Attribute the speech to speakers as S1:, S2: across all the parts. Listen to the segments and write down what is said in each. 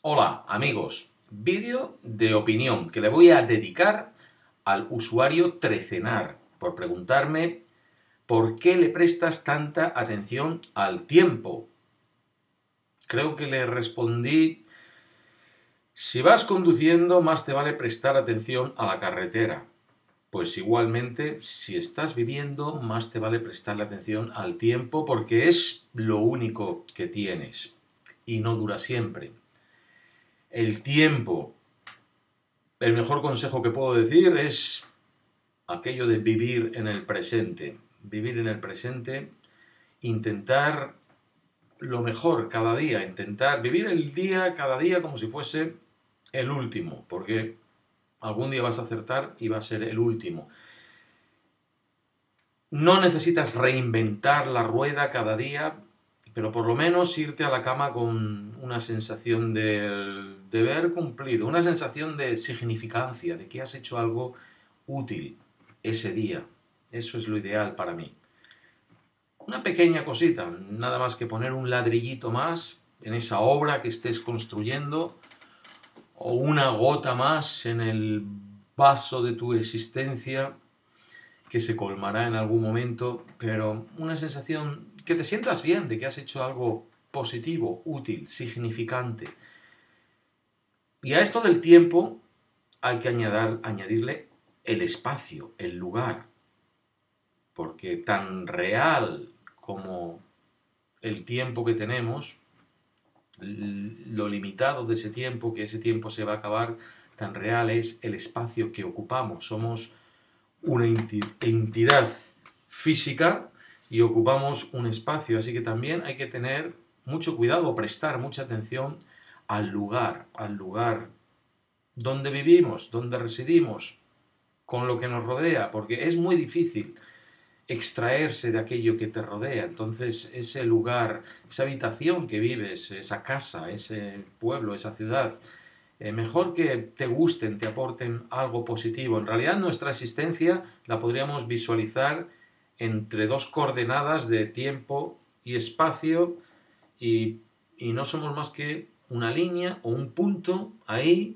S1: Hola amigos, vídeo de opinión que le voy a dedicar al usuario Trecenar por preguntarme ¿por qué le prestas tanta atención al tiempo? Creo que le respondí, si vas conduciendo más te vale prestar atención a la carretera. Pues igualmente, si estás viviendo, más te vale prestarle atención al tiempo porque es lo único que tienes y no dura siempre. El tiempo. El mejor consejo que puedo decir es aquello de vivir en el presente. Vivir en el presente, intentar lo mejor cada día, intentar vivir el día cada día como si fuese el último, porque algún día vas a acertar y va a ser el último. No necesitas reinventar la rueda cada día, pero por lo menos irte a la cama con una sensación de deber cumplido, una sensación de significancia, de que has hecho algo útil ese día. Eso es lo ideal para mí. Una pequeña cosita, nada más que poner un ladrillito más en esa obra que estés construyendo o una gota más en el vaso de tu existencia que se colmará en algún momento, pero una sensación que te sientas bien de que has hecho algo positivo, útil, significante. Y a esto del tiempo hay que añadirle el espacio, el lugar, porque tan real como el tiempo que tenemos, lo limitado de ese tiempo, que ese tiempo se va a acabar, tan real es el espacio que ocupamos. Somos una entidad física y ocupamos un espacio, así que también hay que tener mucho cuidado, prestar mucha atención al lugar donde vivimos, donde residimos, con lo que nos rodea, porque es muy difícil extraerse de aquello que te rodea. Entonces, ese lugar, esa habitación que vives, esa casa, ese pueblo, esa ciudad, mejor que te gusten, te aporten algo positivo. En realidad, nuestra existencia la podríamos visualizar entre dos coordenadas de tiempo y espacio y no somos más que una línea o un punto ahí,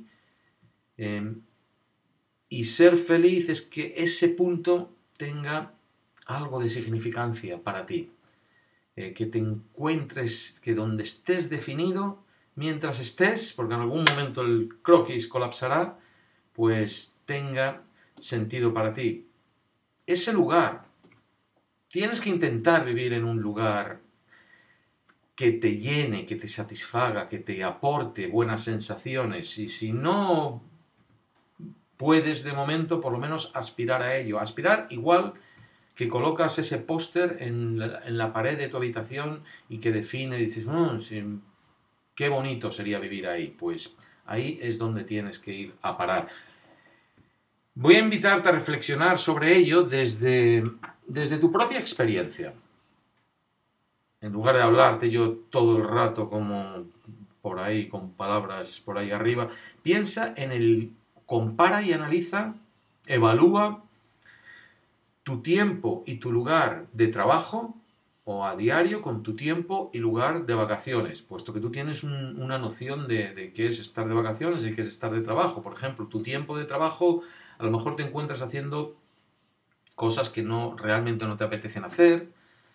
S1: y ser feliz es que ese punto tenga algo de significancia para ti, que te encuentres, que donde estés definido, mientras estés, porque en algún momento el croquis colapsará, pues tenga sentido para ti. Ese lugar, tienes que intentar vivir en un lugar que te llene, que te satisfaga, que te aporte buenas sensaciones, y si no puedes de momento, por lo menos aspirar a ello. Aspirar igual que colocas ese póster en la pared de tu habitación y que define, dices, sí, qué bonito sería vivir ahí. Pues ahí es donde tienes que ir a parar. Voy a invitarte a reflexionar sobre ello desde tu propia experiencia. En lugar de hablarte yo todo el rato como por ahí, con palabras por ahí arriba, piensa en compara y analiza, evalúa tu tiempo y tu lugar de trabajo o a diario con tu tiempo y lugar de vacaciones, puesto que tú tienes una noción de qué es estar de vacaciones y qué es estar de trabajo. Por ejemplo, tu tiempo de trabajo, a lo mejor te encuentras haciendo cosas que realmente no te apetecen hacer,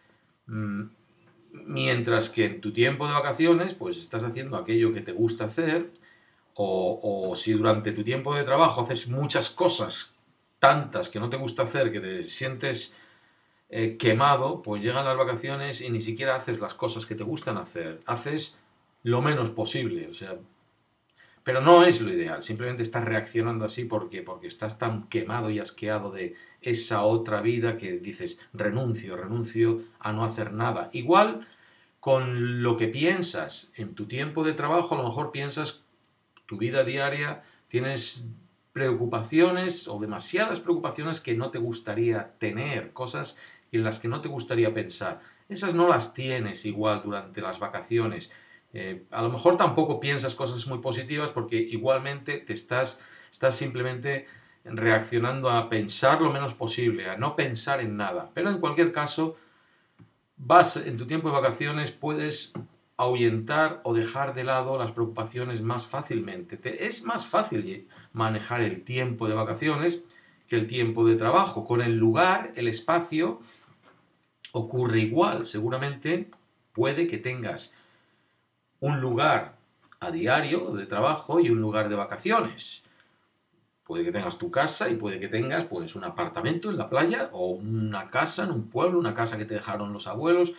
S1: mientras que en tu tiempo de vacaciones, pues estás haciendo aquello que te gusta hacer, o si durante tu tiempo de trabajo haces muchas cosas, tantas que no te gusta hacer, que te sientes quemado, pues llegan las vacaciones y ni siquiera haces las cosas que te gustan hacer, haces lo menos posible, o sea, pero no es lo ideal, simplemente estás reaccionando así porque estás tan quemado y asqueado de esa otra vida que dices, renuncio a no hacer nada. Igual con lo que piensas en tu tiempo de trabajo, a lo mejor piensas tu vida diaria, tienes preocupaciones o demasiadas preocupaciones que no te gustaría tener, cosas en las que no te gustaría pensar. Esas no las tienes igual durante las vacaciones. A lo mejor tampoco piensas cosas muy positivas porque igualmente estás simplemente reaccionando a pensar lo menos posible, a no pensar en nada. Pero en cualquier caso, en tu tiempo de vacaciones puedes ahuyentar o dejar de lado las preocupaciones más fácilmente. Es más fácil manejar el tiempo de vacaciones que el tiempo de trabajo. Con el lugar, el espacio, ocurre igual. Seguramente puede que tengas un lugar a diario de trabajo y un lugar de vacaciones. Puede que tengas tu casa y puede que tengas pues un apartamento en la playa o una casa en un pueblo, una casa que te dejaron los abuelos.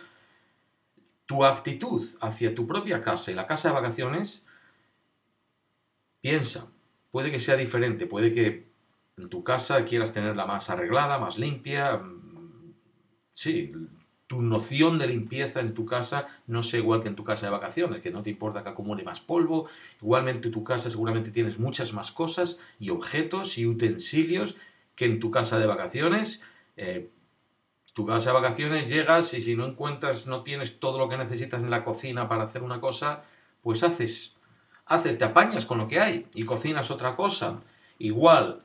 S1: Tu actitud hacia tu propia casa y la casa de vacaciones, piensa, puede que sea diferente, puede que en tu casa quieras tenerla más arreglada, más limpia. Sí, tu noción de limpieza en tu casa no sea igual que en tu casa de vacaciones, que no te importa que acumule más polvo. Igualmente en tu casa seguramente tienes muchas más cosas y objetos y utensilios que en tu casa de vacaciones. Tu casa de vacaciones llegas y si no encuentras, no tienes todo lo que necesitas en la cocina para hacer una cosa, pues te apañas con lo que hay y cocinas otra cosa. Igual,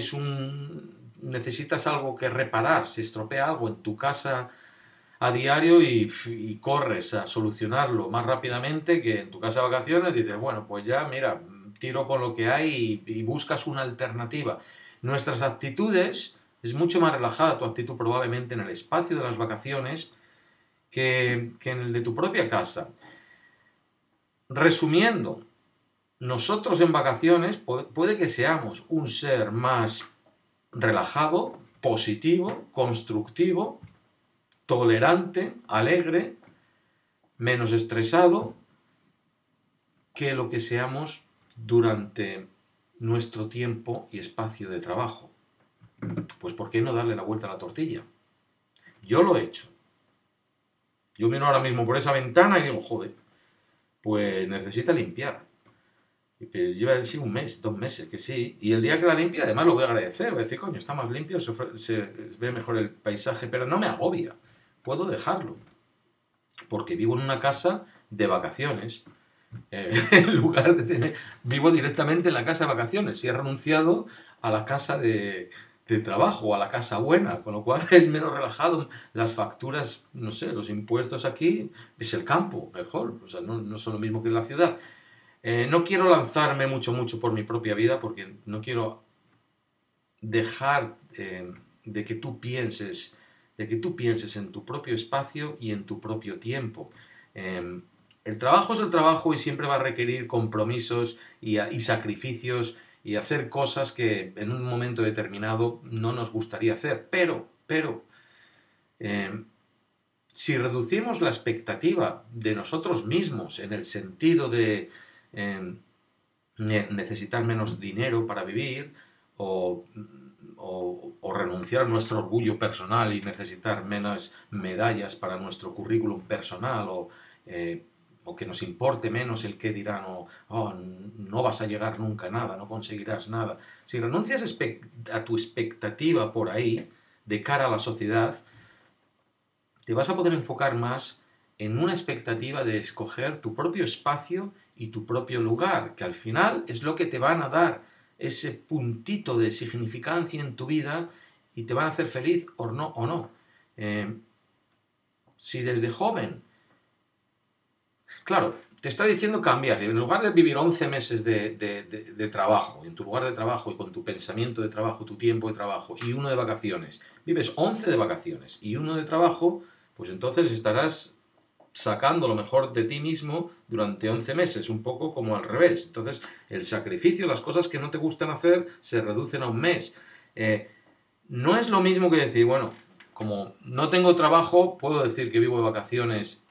S1: necesitas algo que reparar, se estropea algo en tu casa a diario y corres a solucionarlo más rápidamente que en tu casa de vacaciones. Dices, bueno, pues ya, mira, tiro con lo que hay y buscas una alternativa. Nuestras actitudes, es mucho más relajada tu actitud probablemente en el espacio de las vacaciones que en el de tu propia casa. Resumiendo, nosotros en vacaciones puede que seamos un ser más relajado, positivo, constructivo, tolerante, alegre, menos estresado que lo que seamos durante nuestro tiempo y espacio de trabajo. Pues ¿por qué no darle la vuelta a la tortilla? Yo lo he hecho. Yo miro ahora mismo por esa ventana y digo, joder, pues necesita limpiar. Lleva así un mes, 2 meses, que sí. Y el día que la limpie, además lo voy a agradecer. Voy a decir, coño, está más limpio, se ve mejor el paisaje, pero no me agobia. Puedo dejarlo. Porque vivo en una casa de vacaciones. En lugar de vivo directamente en la casa de vacaciones. Y he renunciado a la casa de trabajo, a la casa buena. Con lo cual es menos relajado. Las facturas, no sé, los impuestos aquí, es el campo, mejor. O sea, no son lo mismo que en la ciudad. No quiero lanzarme mucho por mi propia vida porque no quiero dejar de que tú pienses en tu propio espacio y en tu propio tiempo. El trabajo es el trabajo y siempre va a requerir compromisos y sacrificios y hacer cosas que en un momento determinado no nos gustaría hacer. Pero si reducimos la expectativa de nosotros mismos en el sentido de necesitar menos dinero para vivir o renunciar a nuestro orgullo personal y necesitar menos medallas para nuestro currículum personal o que nos importe menos el qué dirán o no vas a llegar nunca a nada, no conseguirás nada. Si renuncias a tu expectativa por ahí de cara a la sociedad, te vas a poder enfocar más en una expectativa de escoger tu propio espacio y tu propio lugar, que al final es lo que te van a dar ese puntito de significancia en tu vida y te van a hacer feliz o no. Si desde joven, claro, te está diciendo cambiar, en lugar de vivir 11 meses de trabajo, en tu lugar de trabajo y con tu pensamiento de trabajo, tu tiempo de trabajo y uno de vacaciones, vives 11 de vacaciones y uno de trabajo, pues entonces estarás sacando lo mejor de ti mismo durante 11 meses, un poco como al revés. Entonces, el sacrificio, las cosas que no te gustan hacer, se reducen a un mes. No es lo mismo que decir, bueno, como no tengo trabajo, puedo decir que vivo de vacaciones.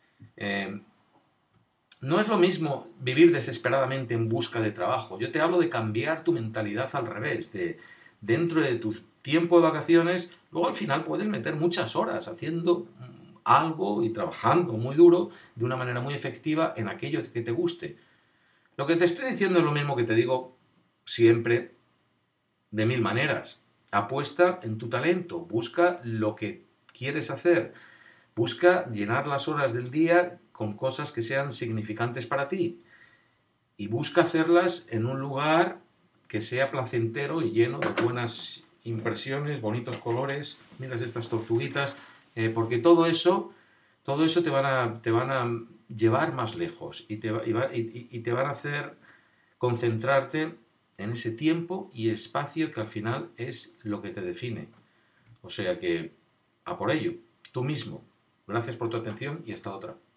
S1: No es lo mismo vivir desesperadamente en busca de trabajo. Yo te hablo de cambiar tu mentalidad al revés, de dentro de tu tiempo de vacaciones, luego al final puedes meter muchas horas haciendo algo y trabajando muy duro de una manera muy efectiva en aquello que te guste. Lo que te estoy diciendo es lo mismo que te digo siempre de 1000 maneras. Apuesta en tu talento, busca lo que quieres hacer, busca llenar las horas del día con cosas que sean significantes para ti y busca hacerlas en un lugar que sea placentero y lleno de buenas impresiones, bonitos colores. Miras estas tortuguitas, porque todo eso te van a llevar más lejos y te van a hacer concentrarte en ese tiempo y espacio que al final es lo que te define. O sea que, a por ello, tú mismo. Gracias por tu atención y hasta otra.